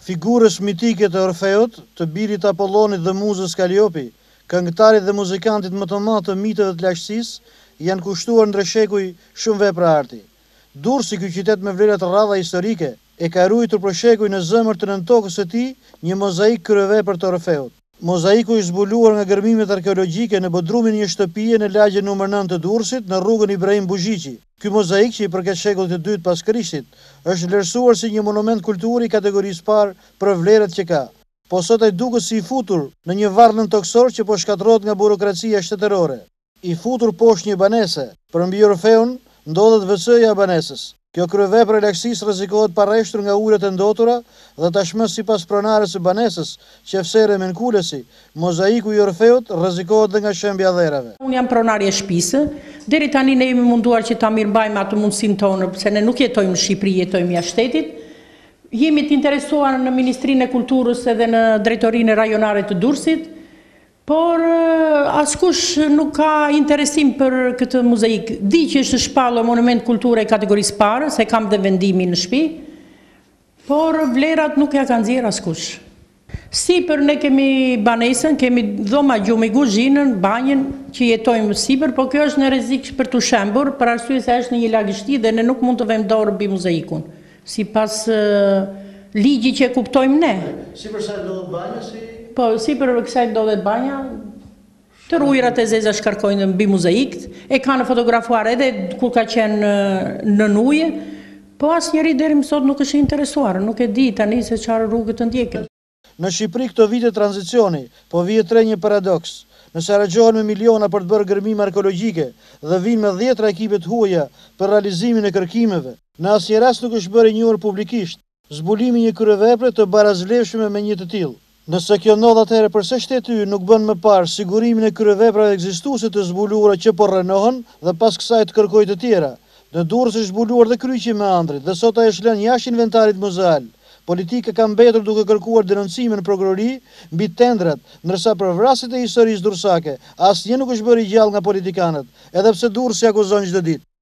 Figurës mitike të Orfeut, të birit Apollonit dhe muzës Kaliopi, këngëtarit dhe muzikantit më të madh të mitëve të laçësisë, janë kushtuar ndër shekuj shumë vepra arti. Durrësi, ky qytet me vlera të rralla historike, e ka ruajtur për shekuj në zemër të nëntokës së tij një mozaik kryevepër të Orfeut. Mozaiku i zbuluar nga gërmimet arkeologjike në bodrumin e një shtëpie në lagjen nr. 9 të Durrësit në rrugën Ibrahim Buzhiqi. Ky mozaik, që i përket shekullit të dytë pas Krishtit, është vlerësuar si një monument kulturi kategorisë parë për vlerat që ka. Po sot ai duket si i futur në një varr nëntoksor që po shkatërrohet nga burokracia shtetërore. I futur poshtë një banese, për mbi Orfeun ndodhet WC-ja e banesës. Kjo kryevepër e laçësisë rrezikohet parreshtur nga ulet e ndotura dhe tashmë sipas pronares së banesës, Qefsere Menkulesi, mozaiku i Orfeut rrezikohet dhe nga shembja dherave. Unë jam pronarja e shtëpisë, deri tani ne jemi munduar që ta mirëmbajmë atë mundësinë tonë, pse ne nuk jetojmë në Shqipëri, jetojmë jashtë shtetit. Jemi të interesuar në Ministrinë e Kulturës edhe në Drejtorinë Rajonare të Durrësit, por askush nuk ka interesim për këtë muzeik. Di që është shpallur monument kulture kategorisë parë, se kam dhe vendimin në shtëpi, por vlerat nuk ja kanë nxjerr askush. Sipër ne kemi banesën, kemi dhoma gjumë, kuzhinën, banjën që jetojmë sipër, por kjo është në rrezik për të shembur, për arsye se është në një lagështi dhe ne nuk mund të vëmë dorë mbi muzeikun, sipas ligjit që e kuptojmë ne. Sipër sa ndodhet banja si Po, si për kësaj ndodhet banja, të ujërat e zeza shkarkojnë mbi muzeikt, e kanë fotografuar edhe kur ka qenë në ujë, po asnjëri deri më sot nuk është interesuar, nuk e di tani se çfarë rrugë të ndjekin. Në Shqipëri këto vite tranzicioni, po vihet re një paradoks. Nëse harxhohen me miliona për të bërë gërmime arkeologjike dhe vinë me 10 ekipe të huaja për realizimin e kërkimeve, në asnjë rast nuk është bërë njohur publikisht zbulimi një kryevepre të barazleshme me një të tillë. Nëse kjo ndodh, atëherë pse shteti ynë nuk bën më parë sigurimin e kryeveprave ekzistuese të zbuluara që po rrënohen dhe pas kësaj të kërkojë të tjera. Në Durrës është zbuluar dhe kryqi i Meandrit dhe sot ai është lënë jashtë inventarit muzeal. Politika ka mbetur duke kërkuar denoncime në prokurori mbi tendrat, ndërsa për vrasjet e historisë durrësake asnjë nuk është bërë gjallë nga politikanët, edhe pse Durrësi akuzon çdo ditë.